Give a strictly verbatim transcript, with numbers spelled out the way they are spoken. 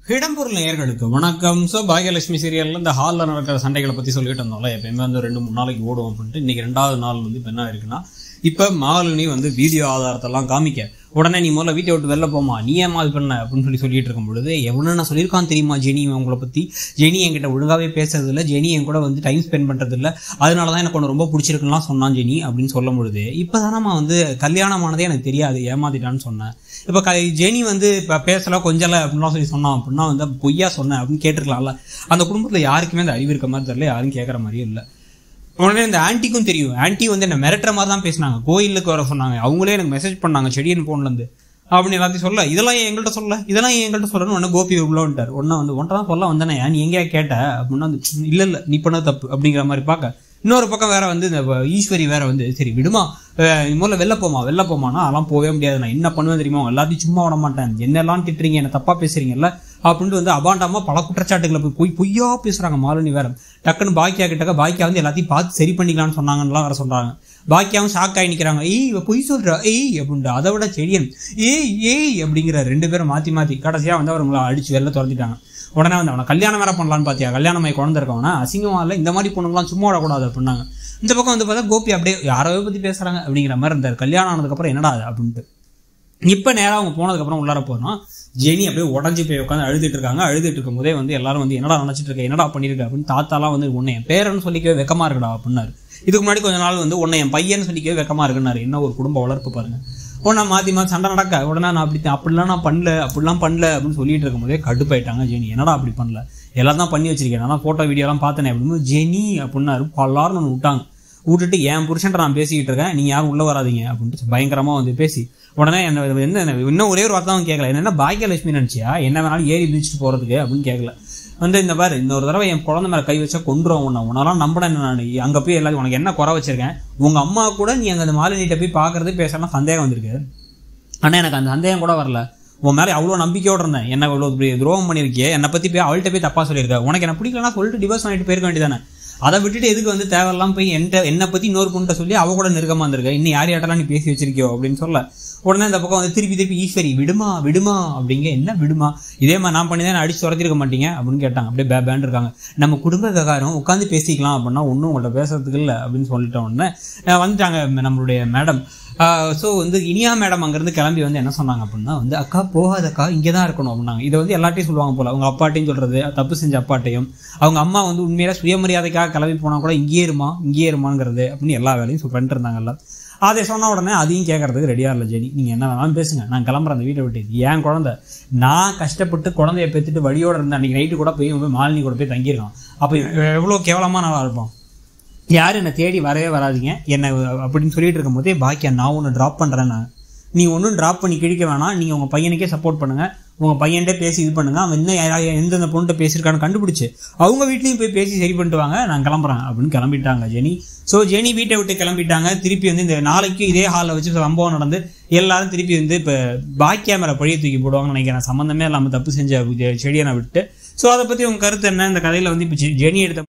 இடம்பொருள் நேயர்களுக்கு வணக்கம். ஸோ பாகியலட்சுமி சீரியலில் இந்த ஹாலில் நடக்கிற சண்டைகளை பற்றி சொல்லிட்டு இருந்தோம்ல, எப்பயுமே வந்து ரெண்டு மூணு நாளைக்கு ஓடும் அப்படின்ட்டு இன்னைக்கு ரெண்டாவது நாள் வந்து இப்போ என்ன இருக்குன்னா, இப்போ மாலினி வந்து வீடியோ ஆதாரத்தெல்லாம் காமிக்க உடனே நீ முதல்ல வீட்டை விட்டு வெளில போமா, நீ ஏன் அது பண்ண அப்படின்னு சொல்லி சொல்லிட்டு இருக்கும் பொழுது, எவ்வளோ நான் சொல்லியிருக்கான் தெரியுமா ஜெனி உங்களை பற்றி, ஜெனி என்கிட்ட ஒழுங்காகவே பேசுறதில்ல, ஜெனி என் கூட வந்து டைம் ஸ்பெண்ட் பண்ணுறதில்ல, அதனால தான் எனக்கு ஒன்று ரொம்ப பிடிச்சிருக்குலாம் சொன்னான் ஜெனி அப்படின்னு சொல்லும் பொழுது, இப்போ தானம்மா வந்து கல்யாணமானதே எனக்கு தெரியாது ஏமாத்திட்டான்னு சொன்னேன். இப்போ க ஜெனி வந்து இப்போ பேசலை கொஞ்சலை அப்படின்லாம் சொல்லி சொன்னான் அப்படின்னா வந்து பொய்யா சொன்னேன் அப்படின்னு கேட்டிருக்கலாம்ல. அந்த குடும்பத்தில் யாருக்குமே அந்த அறிவு இருக்க மாதிரி தெரியல, யாரும் கேட்குற மாதிரியும் இல்லை. உடனே இந்த ஆன்ட்டிக்கும் தெரியும், ஆன்ட்டி வந்து என்ன மிரட்டுற மாதிரி தான் பேசினாங்க, கோயிலுக்கு வர சொன்னாங்க, அவங்களே எனக்கு மெசேஜ் பண்ணாங்க செடியன் ஃபோன்லேருந்து அப்படின்னு எல்லாத்தையும் சொல்ல, இதெல்லாம் எங்கள்கிட்ட சொல்ல, இதெல்லாம் எங்கள்கிட்ட சொல்லணும். ஒன்று கோபி உள்ளவன்ட்டார், ஒன்றா வந்து ஒன்றை தான் சொல்ல வந்தேனே, நீ எங்கேயா கேட்ட அப்படின்னா வந்து இல்லை இல்லை நீ பண்ண தப்பு அப்படிங்கிற மாதிரி பார்க்க. இன்னொரு பக்கம் வேற வந்து இந்த ஈஸ்வரி வேற வந்து சரி விடுமா, முதல்ல வெளில போமா வெளில போமானா அதெல்லாம் போவே முடியாது, நான் என்ன பண்ணுவேன் தெரியுமா, எல்லாத்தையும் சும்மா விட மாட்டேன், என்னெல்லாம் திட்டுறீங்க, என்ன தப்பா பேசுறீங்கல்ல அப்படின்ட்டு வந்து அபாண்டமா பல குற்றச்சாட்டுகளை போய் பொய் பொய்யா பேசுறாங்க. மாலினி வேற டக்குன்னு பாக்கியா கிட்டக்க, பாக்கியா வந்து எல்லாத்தையும் பார்த்து சரி பண்ணிக்கலாம்னு சொன்னாங்கலாம் வேற சொல்றாங்க. பாக்கியாவும் ஷாக் ஆகி நிற்கிறாங்க, ஏய் இவ பொய் சொல்றா ஏய் அப்படின்ட்டு. அதை விட செடியன் ஏய் ஏய் அப்படிங்கிற ரெண்டு பேரும் மாற்றி மாற்றி கடைசியாக வந்து அவங்களை அடிச்சு வெளில துரத்திட்டாங்க. உடனே வந்து அவனை கல்யாணம் வேற பண்ணலான்னு பார்த்தியா, கல்யாணமாய் குழந்தை இருக்கவனா அசிங்கமா இல்லை, இந்த மாதிரி பொண்ணுங்களாம் சும்மா விடக்கூடாது அப்படின்னாங்க. இந்த பக்கம் வந்து பார்த்தா கோபி அப்படியே யாரோ பற்றி பேசுகிறாங்க அப்படிங்கிற மாதிரி இருந்தார். கல்யாணம் ஆனதுக்கப்புறம் என்னடா அது அப்படின்ட்டு. இப்போ நேராக அவங்க போனதுக்கப்புறம் உள்ளார போனோம், ஜெனி அப்படியே உடஞ்சி போய் உட்காந்து அழுதுட்டு இருக்காங்க. அழுதுட்டு இருக்கும் போதே வந்து எல்லாரும் வந்து என்னடா நினச்சிட்டு இருக்க, என்னடா பண்ணியிருக்க அப்படின்னு. தாத்தாலாம் வந்து உன்னை என் பேரன்னு சொல்லிக்கவே வெக்கமா இருக்குடா அப்படின்னாரு. இதுக்கு முன்னாடி கொஞ்ச நாள் வந்து உன்னை என் பையன் சொல்லிக்கவே வெக்கமா இருக்குன்னாரு. என்ன ஒரு குடும்ப வளர்ப்பு பாருங்க. உடனே மாற்றி மாற்றி சண்டை நடக்க, உடனே நான் அப்படி அப்படிலாம் நான் பண்ணல அப்படிலாம் பண்ணல அப்படின்னு சொல்லிட்டு இருக்கும் போதே கடுப்பாயிட்டாங்க ஜெனி. என்னடா அப்படி பண்ணல, எல்லாம் தான் பண்ணி வச்சிருக்கேன், நான் ஃபோட்டோ வீடியோலாம் பார்த்தேனே அப்படின்னு ஜெனி அப்படின்னாரு. எல்லாரும் நான் விட்டாங்க. விட்டுட்டு என் புருஷன்ட்ட நான் பேசிக்கிட்டு இருக்கேன், நீங்கள் யாரும் உள்ளே வராதிங்க அப்படின்ட்டு பயங்கரமாக வந்து பேசி உடனே என்ன என்ன இன்னும் ஒரே ஒரு வார்த்தை அவன் கேட்கல, என்னென்ன பாக்கியலட்சுமி நினச்சியா என்ன வேணாலும் ஏறி மிதிச்சுட்டு போகிறதுக்கு அப்படின்னு கேட்கல. வந்து இந்த பாரு இன்னொரு தடவை என் குழந்தை மேலே கை வச்சா கொண்டுருவோம் உன்னை, உன்னாலாம் நம்பினேன் நான், அங்கே போய் எல்லாத்தையும் உனக்கு என்ன குறை வச்சிருக்கேன், உங்கள் அம்மா கூட நீ அங்கே அந்த மாலினிகிட்ட போய் பார்க்கறது பேசலாம் சந்தேகம் வந்திருக்கு. ஆனால் எனக்கு அந்த சந்தேகம் கூட வரல, உன் மேலே அவ்வளோ நம்பிக்கையோடு இருந்தேன், என்ன இவ்வளோ துரோகம் பண்ணியிருக்கே, என்னை பற்றி போய் அவள்கிட்ட போய் தப்பாக சொல்லியிருக்கேன், உனக்கு என்ன பிடிக்கலன்னா சொல்லிட்டு டிவோர்ஸ் பண்ணிட்டு போயிருக்க வேண்டியதானே, அதை விட்டுட்டு எதுக்கு வந்து தேவையெல்லாம் போய் என்கிட்ட என்னை பற்றி இன்னொரு பொண்ணை சொல்லி அவ கூட நெருக்கமாக இருந்திருக்க, இன்னும் யார் யார்ட்டெல்லாம் நீ பேசி வச்சிருக்கியோ அப்படின்னு சொல்ல. உடனே இந்த பக்கம் வந்து திருப்பி திருப்பி ஈஸ்வரி விடுமா விடுமா அப்படிங்க, என்ன விடுமா, இதே மாதிரி நான் பண்ணி தான் அடிச்சு துரத்திருக்க மாட்டீங்க அப்படின்னு கேட்டாங்க. அப்படியே பே பேன் இருக்காங்க. நம்ம குடும்ப விவகாரம் உட்காந்து பேசிக்கலாம் அப்படின்னா ஒன்றும் உங்கள்கிட்ட பேசுறதுக்கு இல்லை அப்படின்னு சொல்லிட்ட உடனே வந்துட்டாங்க நம்மளுடைய மேடம். ஸோ வந்து இனியா மேடம் அங்கேருந்து கிளம்பி வந்து என்ன சொன்னாங்க அப்படின்னா வந்து அக்கா போகாதக்கா இங்கே தான் இருக்கணும் அப்படின்னாங்க. இதை வந்து எல்லாட்டையும் சொல்லுவாங்க போல, அவங்க அப்பாட்டையும் சொல்கிறது, தப்பு செஞ்ச அப்பாட்டையும், அவங்க அம்மா வந்து உண்மையில சுயமரியாதைக்காக கிளம்பி போனால் கூட இங்கேயே இருமா இங்கேயே இருமாங்கிறது அப்படின்னு எல்லா வேலையும் பண்ணிட்டு இருந்தாங்கல்ல. அதை சொன்ன உடனே அதையும் கேட்கறதுக்கு ரெடியாக இல்லை ஜெனி. நீங்கள் என்ன வேணாலும் பேசுங்க, நான் கிளம்புறேன் அந்த வீட்டை விட்டு, ஏன் குழந்தை நான் கஷ்டப்பட்டு குழந்தைய பெற்றுட்டு வழியோடு இருந்தேன், அன்றைக்கி நைட்டு கூட போய் போய் மாலினி கூட போய் தங்கியிருக்கான், அப்போ எவ்வளோ கேவலமாக நல்லா இருப்போம், யாரும் என்னை தேடி வரவே வராதிங்க என்ன அப்படின்னு சொல்லிட்டு இருக்கும் போதே பாக்கியா நான் ஒன்று ட்ராப் பண்ணுறேன், நான் நீ ஒன்றும் ட்ராப் பண்ணி கிழிக்க வேணாம், நீங்கள் உங்கள் பையனுக்கே சப்போர்ட் பண்ணுங்கள், உங்கள் பையன்கிட்ட பேசி இது பண்ணுங்கள், அவன் இன்னும் யாராவது எந்தெந்த பொண்ணுகிட்ட பேசியிருக்கான்னு கண்டுபிடிச்சி அவங்க வீட்லையும் போய் பேசி சரி பண்ணிட்டு வாங்க, நான் கிளம்புறேன் அப்படின்னு கிளம்பிட்டாங்க ஜெனி. ஸோ ஜெனி வீட்டை விட்டு கிளம்பிட்டாங்க. திருப்பி வந்து இந்த நாளைக்கு இதே ஹாலில் வச்சு சம்பவம் நடந்து எல்லாரும் திருப்பி வந்து இப்போ பாக்கியா மேலே பழிய தூக்கி போடுவாங்கன்னு நினைக்கிறேன், சம்மந்தமே இல்லாமல் தப்பு செஞ்ச செடியை நான் விட்டு. ஸோ அதை பற்றி உங்கள் கருத்து என்ன, இந்த கதையில் வந்து இப்போ ஜெனி எடுத்த